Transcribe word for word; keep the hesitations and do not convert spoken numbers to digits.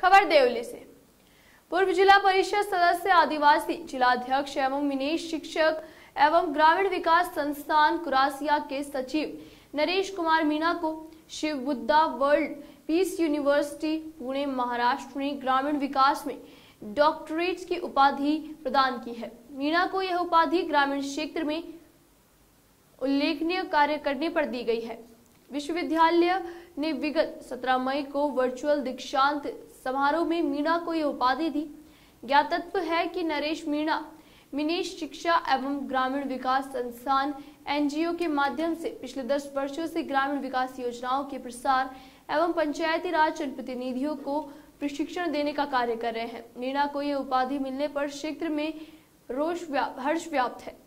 खबर देवली से। पूर्व जिला परिषद सदस्य आदिवासी जिलाध्यक्ष एवं मिनेश शिक्षक एवं ग्रामीण विकास संस्थान कुरासिया के सचिव नरेश कुमार मीणा को Shiv Buddha world peace university Pune Maharashtra ने ग्रामीण विकास में डॉक्टरेट की उपाधि प्रदान की है। मीणा को यह उपाधि ग्रामीण क्षेत्र में उल्लेखनीय कार्य करने पर दी गई है। विश्वविद्यालय ने विगत सत्रह मई को वर्चुअल दीक्षांत समारोह में मीणा को यह उपाधि दी। ज्ञातव्य है कि नरेश मीणा मिनेश शिक्षा एवं ग्रामीण विकास संस्थान एनजीओ के माध्यम से पिछले दस वर्षों से ग्रामीण विकास योजनाओं के प्रसार एवं पंचायती राज जनप्रतिनिधियों को प्रशिक्षण देने का कार्य कर रहे हैं। मीणा को यह उपाधि मिलने पर क्षेत्र में रोष व्याप्त हर्ष व्याप्त है।